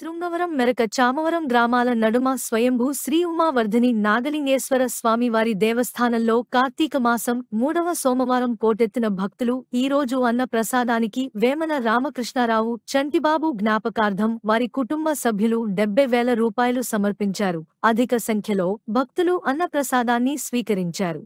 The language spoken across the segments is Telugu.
శృంగవరం మెరక చామవరం గ్రామాల నడుమ స్వయంభూ శ్రీ ఉమావర్ధిని నాగలింగేశ్వర స్వామివారి దేవస్థానంలో కార్తీక మాసం 3వ సోమవారం కోటెత్తిన భక్తులు ఈ రోజు అన్న ప్రసాదానికి వేమన రామకృష్ణారావు చంటిబాబు జ్ఞాపకార్థం వారి కుటుంబ సభ్యులు 70,000 రూపాయలు సమర్పించారు. అధిక సంఖ్యలో భక్తులు అన్న ప్రసాదాన్ని స్వీకరించారు.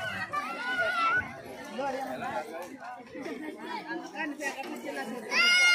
Kan saya akan menjelaskan.